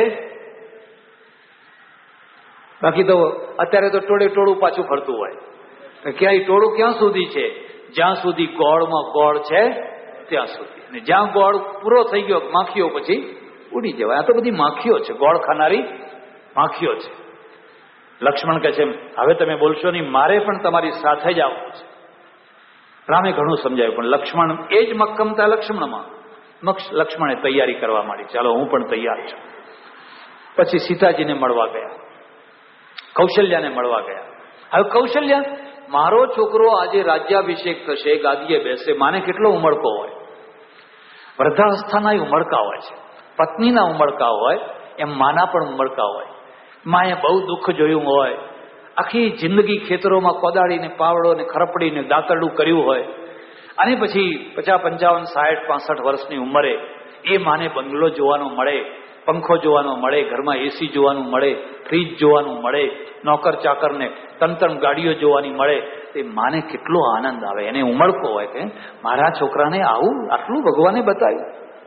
બાકી તો અત્યારે તો ટોળે ટોળું પાછું ફરતું હોય. ક્યાંય ટોળું ક્યાં સુધી છે? જ્યાં સુધી ગોળમાં ગોળ છે ત્યાં સુધી. અને જ્યાં ગોળ પૂરો થઈ ગયો, માખીઓ પછી ઉડી જવાય. આ તો બધી માખીઓ છે, ગોળ ખાનારી માખીઓ છે. લક્ષ્મણ કહે છે હવે તમે બોલશો નહીં, મારે પણ તમારી સાથે જ આવવું છે. રામે ઘણું સમજાવ્યું, પણ લક્ષ્મણ એ જ મક્કમતા લક્ષ્મણમાં. લક્ષ્મણે તૈયારી કરવા માંડી, ચાલો હું પણ તૈયાર છું. પછી સીતાજીને મળવા ગયા, કૌશલ્યાને મળવા ગયા. હવે કૌશલ્યા, મારો છોકરો આજે રાજ્યાભિષેક થશે, ગાદીએ બેસે, માને કેટલો ઉમળકો હોય. વૃદ્ધાવસ્થાના ઉમળકા હોય છે, પત્નીના ઉમળકા હોય, એમ માના પણ ઉમળકા હોય. માએ બહુ દુઃખ જોયું હોય, આખી જિંદગી ખેતરોમાં કોદાળીને પાવડો ને ખરપડીને દાંતરડું કર્યું હોય, અને પછી પચાસ પંચાવન સાઠ પાસઠ વર્ષની ઉંમરે એ માને બંગલો જોવાનો મળે, પંખો જોવાનો મળે, ઘરમાં એસી જોવાનું મળે, ફ્રીજ જોવાનું મળે, નોકર ચાકરને ત્રણ ત્રણ ગાડીઓ જોવાની મળે, તે માને કેટલો આનંદ આવે. એને ઉમળકો હોય કે મારા છોકરાને આવું આટલું ભગવાને બતાવ્યું.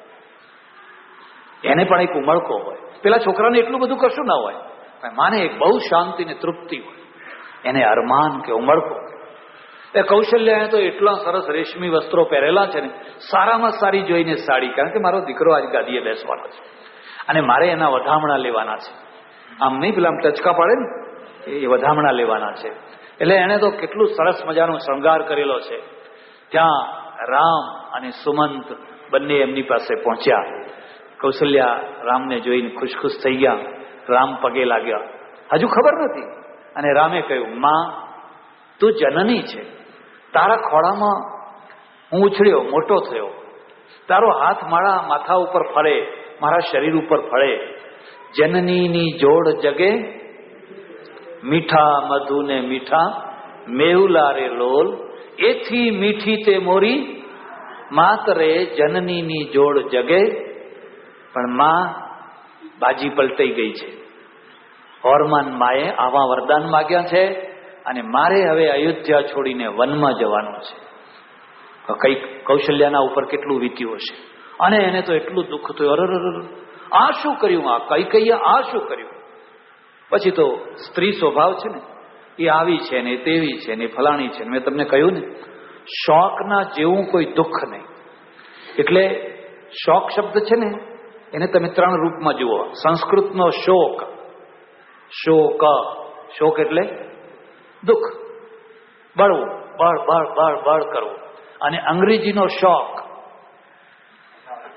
એને પણ એક ઉમળકો હોય. પેલા છોકરાને એટલું બધું કશું ના હોય, માને એક બહુ શાંતિ ને તૃપ્તિ હોય, એને અરમાન કે ઉમળકો. એ કૌશલ્યાએ તો એટલા સરસ રેશમી વસ્ત્રો પહેરેલા છે ને, સારામાં સારી જોઈને સાડી, કારણ કે મારો દીકરો આજ ગાદીએ બેસવાનો છે અને મારે એના વધામણા લેવાના છે. આમ નહીં, પેલા આમ ટચકા પાડે ને, એ વધામણા લેવાના છે. એટલે એને તો કેટલું સરસ મજાનો શણગાર કરેલો છે. ત્યાં રામ અને સુમંત બંને એમની પાસે પહોંચ્યા. કૌશલ્યા રામને જોઈને ખુશ ખુશ થઈ ગયા. રામ પગે લાગ્યા, હજુ ખબર નથી. અને રામે કહ્યું, માં તું જનની છે, તારા ખોળામાં હું ઉછળ્યો, મોટો થયો, તારો હાથ મારા માથા ઉપર ફરે, મારા શરીર ઉપર ફળે. જનનીની જોડ જગે, મીઠા મધુ ને મીઠા મેહુલા રે લોલ, એથી મીઠી તે મોરી માતરે જનનીની જોડ જગે. પણ માં બાજી પલટાઈ ગઈ છે. હોરમાન માએ આવા વરદાન માગ્યા છે અને મારે હવે અયોધ્યા છોડીને વનમાં જવાનું છે. કઈ કૌશલ્યાના ઉપર કેટલું વીત્યું હશે, અને એને તો એટલું દુઃખ થયું, અરર આ શું કર્યું, આ કઈ કઈ આ શું કર્યું. પછી તો સ્ત્રી સ્વભાવ છે ને, એ આવી છે ને તેવી છે ને ફલાણી છે. મેં તમને કહ્યું ને, શોકના જેવું કોઈ દુઃખ નહીં. એટલે શોક શબ્દ છે ને, એને તમે ત્રણ રૂપમાં જુઓ. સંસ્કૃતનો શોક, શોક, શોક એટલે દુઃખ, બળવું, બળ બળ બળ બળ કરવું. અને અંગ્રેજીનો શોક,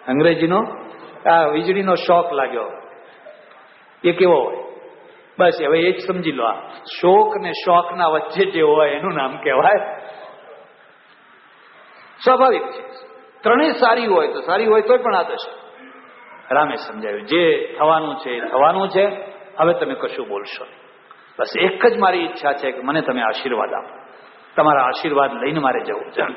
અંગ્રેજીનો આ વીજળીનો શોક લાગ્યો એ કેવો હોય? બસ હવે એ જ સમજી લો. આ શોક ને શોકના વચ્ચે જે હોય એનું નામ કહેવાય. સ્વાભાવિક છે, ત્રણેય સારી હોય તો સારી હોય તોય પણ આ દશા. રામે સમજાવ્યું જે થવાનું છે એ થવાનું છે, હવે તમે કશું બોલશો. બસ એક જ મારી ઈચ્છા છે કે મને તમે આશીર્વાદ આપો, તમારા આશીર્વાદ લઈને મારે જવું છે.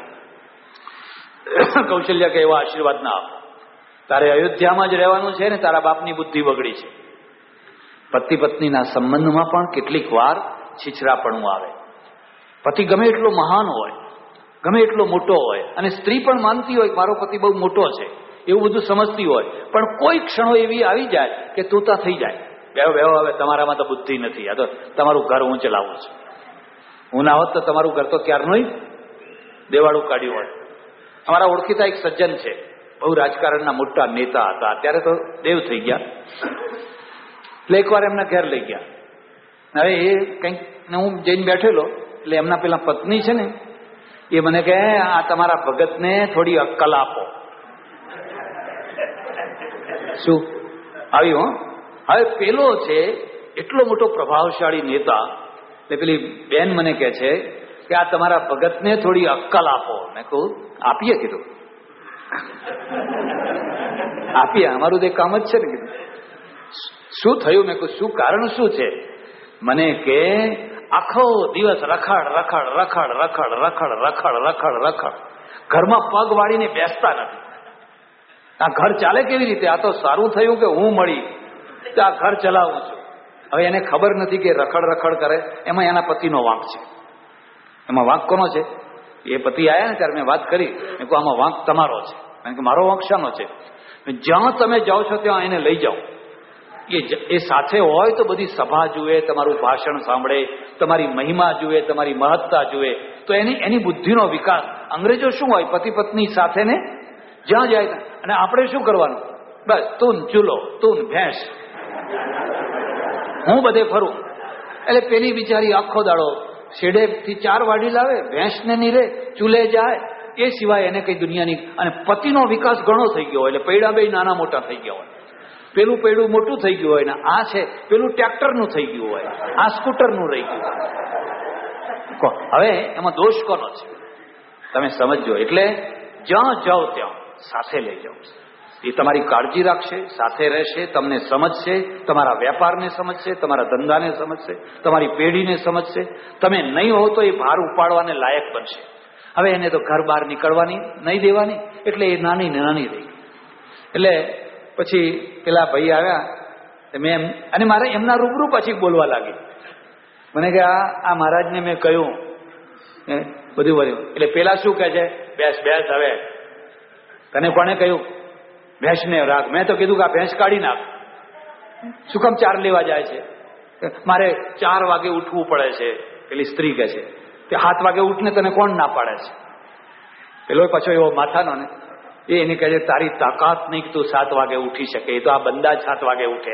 કૌશલ્ય કે એવા આશીર્વાદ ના આપો, તારે અયોધ્યામાં જ રહેવાનું છે ને તારા બાપની બુદ્ધિ બગડી છે. પતિ પત્નીના સંબંધમાં પણ કેટલીક વાર છીછરાપણું આવે. પતિ ગમે એટલો મહાન હોય, ગમે એટલો મોટો હોય, અને સ્ત્રી પણ માનતી હોય મારો પતિ બહુ મોટો છે એવું બધું સમજતી હોય, પણ કોઈ ક્ષણો એવી આવી જાય કે તોતા થઈ જાય. બેહો બેહો, હવે તમારામાં તો બુદ્ધિ નથી, આ તો તમારું ઘર હું ચલાવું છું. હું ના હોત તો તમારું ઘર તો ક્યારનું દેવાળું કાઢ્યું હોય. અમારા ઓળખીતા એક સજ્જન છે, બહુ રાજકારણના મોટા નેતા હતા, અત્યારે તો દેવ થઈ ગયા. એટલે એકવાર એમના ઘેર લઈ ગયા. હવે એ કંઈક હું જઈને બેઠેલો, એટલે એમના પેલા પત્ની છે ને એ મને કહે આ તમારા ભગતને થોડી અક્કલ આપો. શું આવ્યું? હવે પેલો છે એટલો મોટો પ્રભાવશાળી નેતા, એટલે પેલી બેન મને કહે છે કે આ તમારા ભગતને થોડી અક્કલ આપો. મેં કહું આપીએ. કીધું આપીએ, અમારું તો કામ જ છે ને. કીધું શું થયું? મેં કહું શું કારણ શું છે? મને કે આખો દિવસ રખડ રખડ રખડ રખડ રખડ રખડ રખડ રખડ ઘરમાં પગ વાળીને બેસતા નથી. આ ઘર ચાલે કેવી રીતે? આ તો સારું થયું કે હું મળી આ ઘર ચલાવું છું. હવે એને ખબર નથી કે રખડ રખડ કરે એમાં એના પતિનો વાંક છે. એમાં વાંક કોનો છે? એ પતિ આવ્યા ને ત્યારે મેં વાત કરી, મેં કહું આમાં વાંક તમારો છે. કારણ કે મારો વાંક શાનો છે? જ્યાં તમે જાઓ છો ત્યાં એને લઈ જાઓ. એ સાથે હોય તો બધી સભા જુએ, તમારું ભાષણ સાંભળે, તમારી મહિમા જુએ, તમારી મહત્તા જુએ, તો એની એની બુદ્ધિનો વિકાસ. અંગ્રેજો શું હોય? પતિ પત્ની સાથે ને જ્યાં જાય, અને આપણે શું કરવાનું? બસ તું ચૂલો, તું ભેંસ, હું બધે ફરું. એટલે પેલી બિચારી આખો દાડો શેડેથી ચાર વાડી લાવે, ભેંસને નહીં રે, ચૂલે જાય, એ સિવાય એને કઈ દુનિયાની. અને પતિનો વિકાસ ઘણો થઈ ગયો હોય, એટલે પૈડા બે નાના મોટા થઈ ગયા હોય. પેલું પૈડું મોટું થઈ ગયું હોય ને આ છે પેલું ટ્રેક્ટરનું થઈ ગયું હોય, આ સ્કૂટરનું રહી ગયું. હવે એમાં દોષ કોનો છે? તમે સમજો. એટલે જ્યાં જાઓ ત્યાં સાથે લઈ જાઓ. એ તમારી કાળજી રાખશે, સાથે રહેશે, તમને સમજશે, તમારા વેપારને સમજશે, તમારા ધંધાને સમજશે, તમારી પેઢીને સમજશે. તમે નહીં હો તો એ ભાર ઉપાડવાને લાયક બનશે. હવે એને તો ઘર બહાર નીકળવાની નહીં દેવાની, એટલે એ નાની ને નાની રહી. એટલે પછી પેલા ભાઈ આવ્યા, મેં અને મારે એમના રૂબરૂ પછી બોલવા લાગી. મને કે આ આ મહારાજને મેં કહ્યું બધું વર્યું. એટલે પેલા શું કહે છે? બેસ બેસ, હવે તને કોને કહ્યું ભેંસને રાખ? મેં તો કીધું કે આ ભેંસ કાઢી નાખ. શું કામ ચાર લેવા જાય છે? મારે ચાર વાગે ઉઠવું પડે છે. પેલી સ્ત્રી કહે છે કે સાત વાગે ઉઠને તને કોણ ના પાડે છે? પેલો પાછો એવો માથાનો ને એ એને કહે છે તારી તાકાત નહીં તું સાત વાગે ઉઠી શકે, એ તો આ બંદા જ સાત વાગે ઉઠે.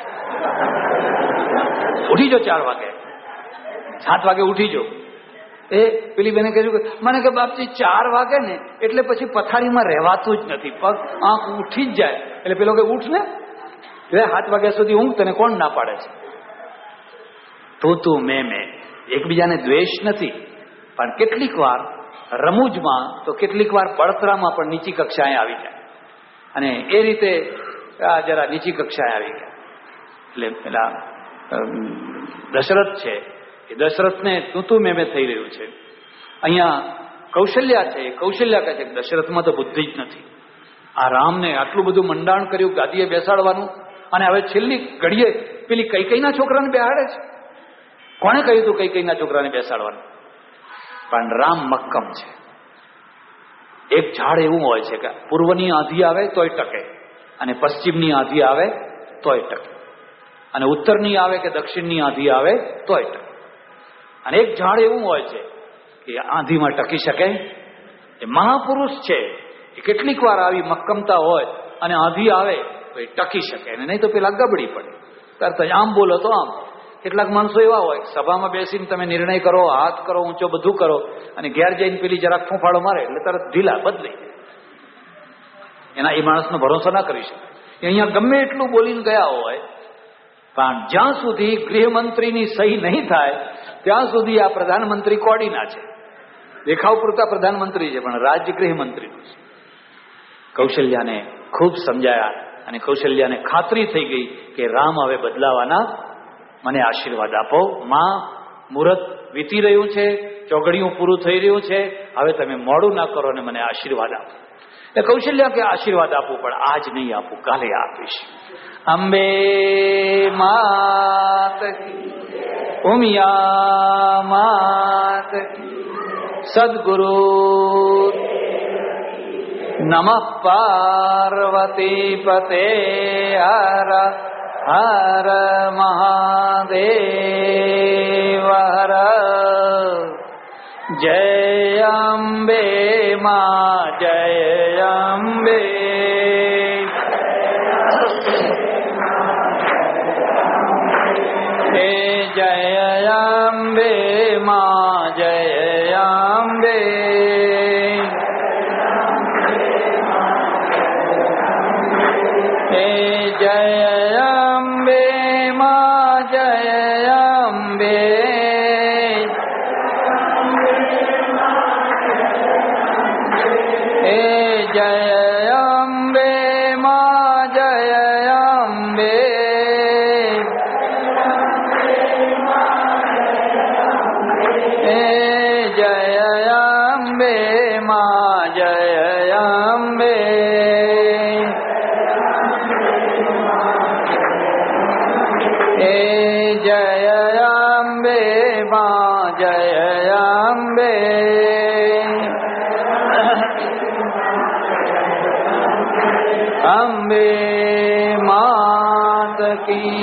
ઉઠી જો ચાર વાગે, સાત વાગે ઉઠી જો. એ પેલી બેને કહ્યું કે મને કે બાપજી ચાર વાગે ને એટલે પછી પથારીમાં રહેવાતું જ નથી, પગ આંખ ઉઠી જ જાય. એટલે પેલો કે ઉઠ ને, એટલે સાત વાગ્યા સુધી ઊંઘ, તને કોણ ના પાડે છે? તું તું મેં મેં, એકબીજાને દ્વેષ નથી, પણ કેટલીક વાર રમૂજમાં તો કેટલીક વાર બળતરામાં પણ નીચી કક્ષાએ આવી જાય. અને એ રીતે આ જરા નીચી કક્ષાએ આવી ગયા. એટલે પેલા દશરથ છે એ દશરથને તું તું મેં મેં થઈ રહ્યું છે. અહીંયા કૌશલ્યા છે, કૌશલ્યા કહે છે કે દશરથમાં તો બુદ્ધિ જ નથી. આ રામને આટલું બધું મંડાણ કર્યું ગાદીએ બેસાડવાનું, અને હવે છેલ્લી ઘડીએ પેલી કૈકેયીના છોકરાને બેહાડે છે. કોણે કહ્યું હતું કૈકેયીના છોકરાને બેસાડવાનું? પણ રામ મક્કમ છે. એક ઝાડ એવું હોય છે કે પૂર્વની આંધી આવે તોય ટકે, અને પશ્ચિમની આંધી આવે તોય ટકે, અને ઉત્તરની આવે કે દક્ષિણની આંધી આવે તોય ટકે. અને એક ઝાડ એવું હોય છે કે આંધીમાં ટકી શકે. એ મહાપુરુષ છે. એ કેટલીક વાર આવી મક્કમતા હોય અને આંધી આવે તો એ ટકી શકે, અને નહીં તો પેલા ગબડી પડે. તરત જ આમ બોલો તો આમ. કેટલાક માણસો એવા હોય સભામાં બેસીને તમે નિર્ણય કરો, હાથ કરો ઊંચો, બધું કરો, અને ઘેર જઈને પેલી જરાક ફૂંફાળો મારે એટલે તરત ઢીલા બદલાઈ જાય. એના એ માણસનો ભરોસો ના કરી શકે. અહીંયા ગમે એટલું બોલીને ગયા હોય, પણ જ્યાં સુધી ગૃહમંત્રીની સહી નહીં થાય ત્યાં સુધી આ પ્રધાનમંત્રી કોડીના છે. દેખાવ પૂરતા પ્રધાનમંત્રી છે પણ રાજ્ય ગૃહમંત્રીનું છે. કૌશલ્યાને ખૂબ સમજાયા અને કૌશલ્યાને ખાતરી થઈ ગઈ કે રામ હવે બદલાવાના, મને આશીર્વાદ આપો. માં, મુહૂર્ત વીતી રહ્યું છે, ચોઘડિયું પૂરું થઈ રહ્યું છે, હવે તમે મોડું ના કરો અને મને આશીર્વાદ આપો. એ કૌશલ્યા કે આશીર્વાદ આપવું પણ આજ નહીં આપું, કાલે આપીશ. અંબે માત કી, ઉમિયા માત કી, સદગુરુ નમઃ પાર્વતી પતે. હર હર મહાદેવ હર. જય અંબે માં, જય અંબે. હે જય અંબે માં, જય અંબે. હે જય અંબે માં, જય અંબે. હે જય અંબે માં, જય અંબે. હે જય અંબે માં, જય અંબે. હે જય અંબે માં, જય અંબે. અંબે માત કી